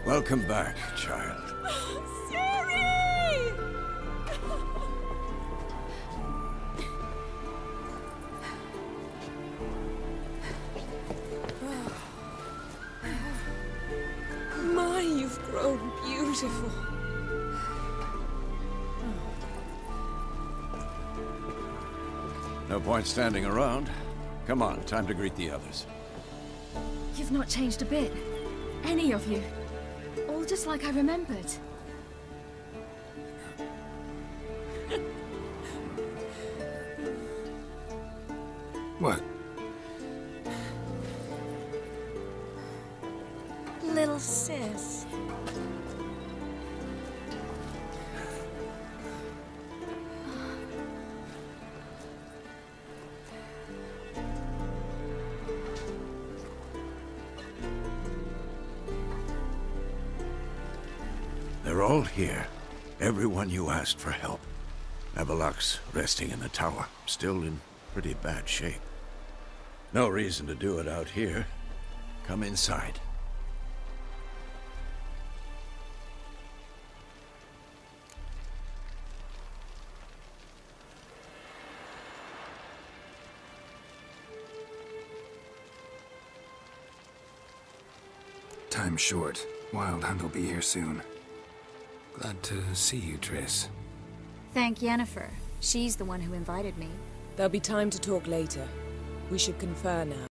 Welcome back, child. Ciri! My, you've grown beautiful. No point standing around. Come on, time to greet the others. You've not changed a bit. Any of you. All just like I remembered. What? Little sis. They're all here. Everyone you asked for help. Avalok's resting in the tower, still in pretty bad shape. No reason to do it out here. Come inside. Time's short. Wild Hunt will be here soon. Glad to see you, Triss. Thank Yennefer. She's the one who invited me. There'll be time to talk later. We should confer now.